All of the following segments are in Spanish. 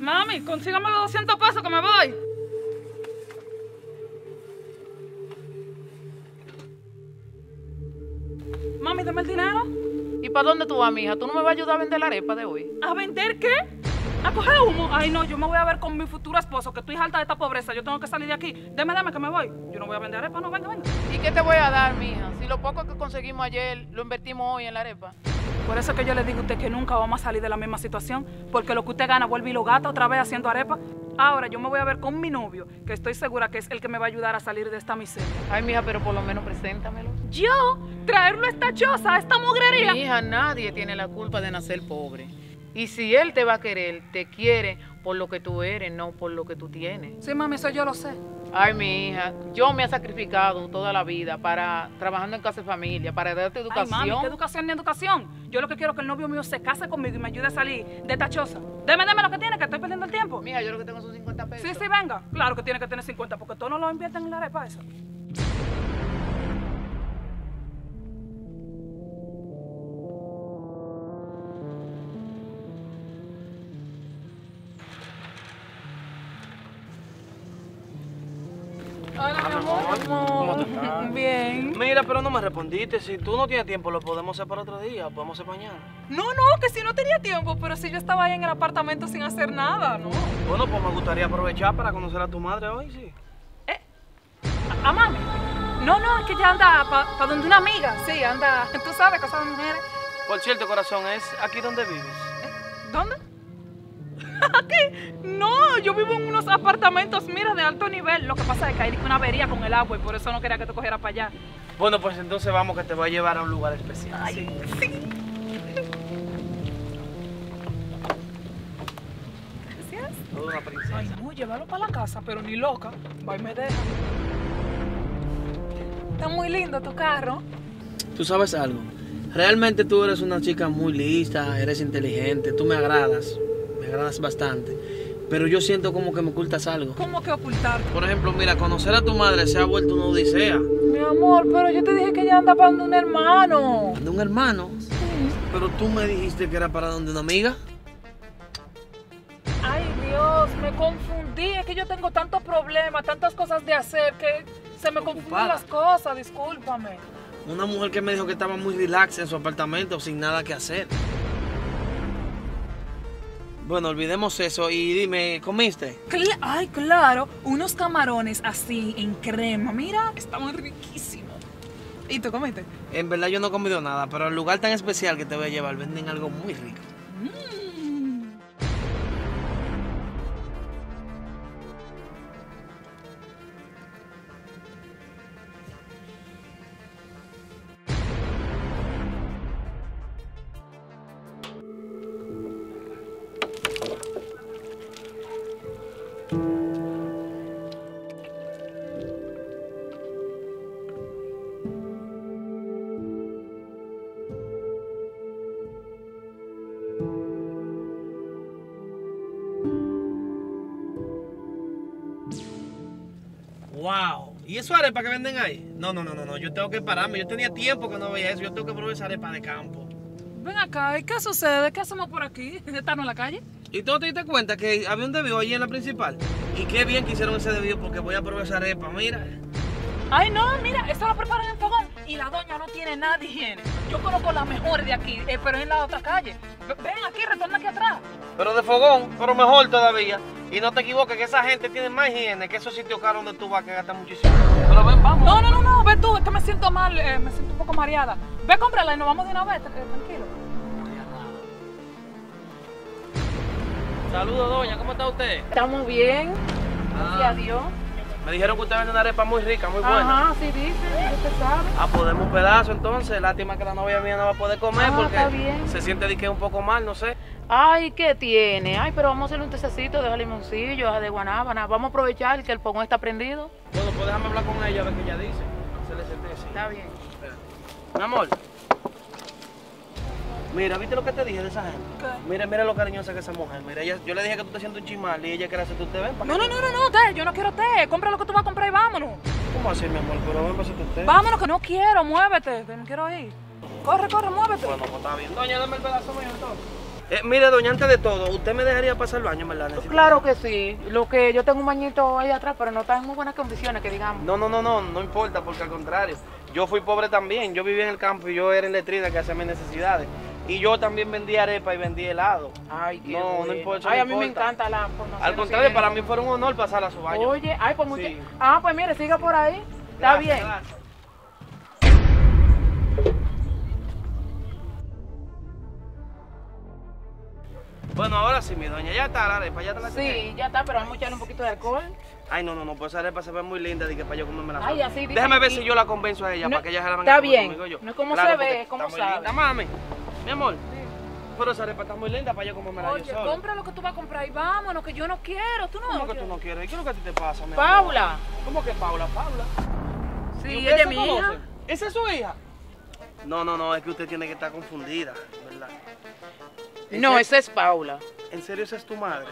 Mami, consígame los 200 pesos que me voy. Mami, dame el dinero. ¿Y para dónde tú vas, mija? ¿Tú no me vas a ayudar a vender la arepa de hoy? ¿A vender qué? ¿A coger humo? Ay, no, yo me voy a ver con mi futuro esposo, que estoy harta de esta pobreza. Yo tengo que salir de aquí. Deme, que me voy. Yo no voy a vender arepa, no, venga. ¿Y qué te voy a dar, mija? Si lo poco que conseguimos ayer lo invertimos hoy en la arepa. Por eso es que yo le digo a usted que nunca vamos a salir de la misma situación, porque lo que usted gana vuelve y lo gasta otra vez haciendo arepa. Ahora yo me voy a ver con mi novio, que estoy segura que es el que me va a ayudar a salir de esta miseria. Ay, mija, pero por lo menos preséntamelo. ¿Yo? ¿Traerlo a esta choza, a esta mugrería? Mija, nadie tiene la culpa de nacer pobre. Y si él te va a querer, te quiere por lo que tú eres, no por lo que tú tienes. Sí, mami, eso yo lo sé. Ay, mi hija, yo me he sacrificado toda la vida trabajando en casa de familia, para darte educación. Ay, mami, ¿qué educación ni educación? Yo lo que quiero es que el novio mío se case conmigo y me ayude a salir de esta choza. Deme lo que tiene, que estoy perdiendo el tiempo. Mija, yo lo que tengo son 50 pesos. Sí, venga. Claro que tiene que tener 50, porque todos no lo invierten en la arepa esa. Hola, mi amor. ¿Cómo te estás? Bien. Mira, pero no me respondiste. Si tú no tienes tiempo, lo podemos hacer para otro día. Podemos hacer mañana. No, que si no tenía tiempo, pero si yo estaba ahí en el apartamento sin hacer nada, ¿no? Bueno, pues me gustaría aprovechar para conocer a tu madre hoy, sí. ¿A mami? No, es que ella anda para donde una amiga. Sí, anda, tú sabes, cosas de mujeres. Por cierto, corazón, ¿es aquí donde vives? ¿Dónde? ¿Qué? No, yo vivo en unos apartamentos, mira, de alto nivel. Lo que pasa es que hay una avería con el agua y por eso no quería que te cogieras para allá. Bueno, pues entonces vamos, que te voy a llevar a un lugar especial. Ay, sí. Gracias. Toda una princesa. Ay, no, llévalo para la casa, pero ni loca. Va y me deja. Está muy lindo tu carro. ¿Tú sabes algo? Realmente tú eres una chica muy lista, eres inteligente, tú me agradas bastante. Pero yo siento como que me ocultas algo. ¿Cómo que ocultar? Por ejemplo, mira, conocer a tu madre se ha vuelto una odisea. Mi amor, pero yo te dije que ella anda para donde un hermano. ¿De un hermano? Sí. Pero tú me dijiste que era para donde una amiga. Ay, Dios, me confundí. Es que yo tengo tantos problemas, tantas cosas de hacer que se me confunden las cosas. Discúlpame. Una mujer que me dijo que estaba muy relax en su apartamento sin nada que hacer. Bueno, olvidemos eso y dime, ¿comiste? Ay, claro, unos camarones así en crema. Mira, estaban riquísimos. ¿Y tú comiste? En verdad yo no he comido nada, pero el lugar tan especial que te voy a llevar venden algo muy rico. ¡Wow! ¿Y eso arepa que venden ahí? No, yo tengo que pararme. Yo tenía tiempo que no veía eso. Yo tengo que probar esa arepa de campo. Ven acá, ¿y qué sucede? ¿Qué hacemos por aquí? ¿Están en la calle? ¿Y tú te diste cuenta que había un desvío allí en la principal? Y qué bien que hicieron ese desvío porque voy a probar esa arepa, mira. Ay, no, mira, esto lo preparan en fogón y la doña no tiene nada de higiene. Yo conozco las mejores de aquí, pero en la otra calle. Ven aquí, retorna aquí atrás. Pero de fogón, pero mejor todavía. Y no te equivoques que esa gente tiene más higiene que esos sitios caros donde tú vas que gastas muchísimo. Pero ven, vamos. No, ve tú, es que me siento mal, me siento un poco mareada. Ve, cómprala y nos vamos de una vez, tranquilo. Saludos, doña, ¿cómo está usted? Estamos bien, gracias a Dios. Me dijeron que usted vende una arepa muy rica, muy buena. Ajá, sí dice, usted sabe. Ah, podemos un pedazo entonces. Lástima que la novia mía no va a poder comer porque está bien. se siente de que un poco mal, no sé. Ay, ¿qué tiene? Ay, pero vamos a hacerle un tececito de limoncillo, de guanábana. Vamos a aprovechar que el fogón está prendido. Bueno, pues déjame hablar con ella a ver qué ella dice. Hacerle ese té, sí. Está bien. Mi amor. Mira, ¿viste lo que te dije de esa gente? ¿Qué? Mira lo cariñosa que es esa mujer. Mira, yo le dije que tú te sientes un chimal y ella quiere hacerte un té. Ven, No, té, yo no quiero té. Compra lo que tú vas a comprar y vámonos. ¿Cómo así, mi amor? Pero ven para hacerte un té. Vámonos, que no quiero, muévete, que no quiero ir. Corre, muévete. Bueno, pues está bien. Doña, dame el pedazo mío entonces. Mire, doña, antes de todo, ¿usted me dejaría pasar el baño, verdad? Claro que sí. Lo que yo tengo un bañito ahí atrás, pero no está en muy buenas condiciones, que digamos. No importa, porque al contrario, yo fui pobre también. Yo vivía en el campo y yo era en letrina que hacía mis necesidades. Y yo también vendía arepa y vendía helado. Ay, qué No bueno. importa. Ay, no a mí me importa. encanta la formación. Al contrario, para mí fue un honor pasar a su baño. Oye, ay, pues mucho. Sí. Ah, pues mire, siga por ahí. Está Gracias, bien. gracias. Bueno, ahora sí, mi doña, ya está la arepa, ya te la Sí, ya está, pero vamos a echarle un poquito de alcohol. Ay, no, pues esa arepa se ve muy linda, dije para yo comerme la Ay, sola. así dice. Déjame ver si yo la convenzo a ella No, para que ella se la venga está a comer bien. conmigo yo. No es como Claro, se porque ve, es como está muy sabe. linda, mami. Mi amor, pero esa arepa está muy linda para yo comérmela yo Oye, solo. compra lo que tú vas a comprar y vámonos, que yo no quiero. Tú no ¿Cómo que quieres. tú no quieres? ¿Qué es lo que a ti te pasa, mi amor? Paula. ¿Cómo que Paula? ¿Y Sí, ustedes ella es se mi hija. conocen? ¿Esa es su hija? No, es que usted tiene que estar confundida, ¿verdad? No, esa es Paula. ¿En serio esa es tu madre?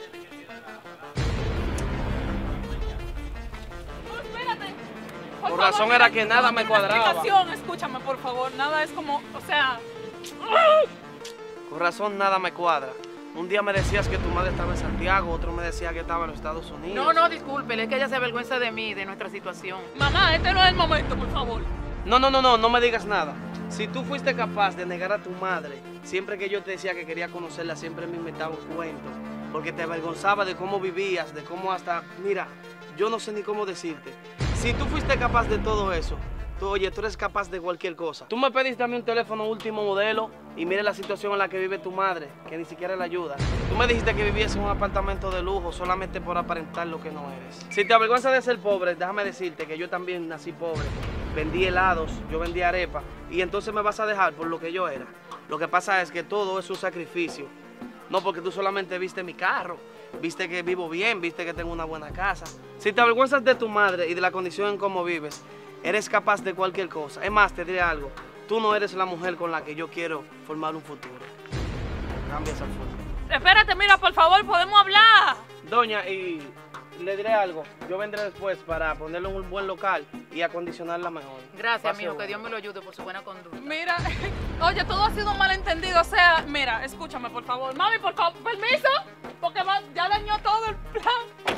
No, espérate. Por Por favor, razón mira, era que nada todo me tiene una cuadraba. explicación, escúchame, por favor. Nada es como, o sea... Con razón nada me cuadra. Un día me decías que tu madre estaba en Santiago, otro me decía que estaba en los Estados Unidos. No, disculpe, es que ella se avergüenza de mí, de nuestra situación. Mamá, este no es el momento, por favor. No me digas nada. Si tú fuiste capaz de negar a tu madre, siempre que yo te decía que quería conocerla, siempre me inventaba un cuento. Porque te avergonzaba de cómo vivías, de cómo hasta... Mira, yo no sé ni cómo decirte. Si tú fuiste capaz de todo eso, tú eres capaz de cualquier cosa. Tú me pediste a mí un teléfono último modelo y mire la situación en la que vive tu madre, que ni siquiera la ayuda. Tú me dijiste que vivías en un apartamento de lujo solamente por aparentar lo que no eres. Si te avergüenza de ser pobre, déjame decirte que yo también nací pobre. Vendí helados, yo vendí arepa y entonces me vas a dejar por lo que yo era. Lo que pasa es que todo es un sacrificio. No porque tú solamente viste mi carro, viste que vivo bien, viste que tengo una buena casa. Si te avergüenzas de tu madre y de la condición en cómo vives, eres capaz de cualquier cosa. Es más, te diré algo, tú no eres la mujer con la que yo quiero formar un futuro. Cambias al futuro. Espérate, mira, por favor, podemos hablar. Doña, y le diré algo, yo vendré después para ponerle un buen local y acondicionarla mejor. Gracias, Pase mijo, que bueno. Dios me lo ayude por su buena conducta. Mira, oye, todo ha sido un malentendido. O sea, mira, escúchame, por favor. Mami, por favor, permiso, porque ya dañó todo el plan.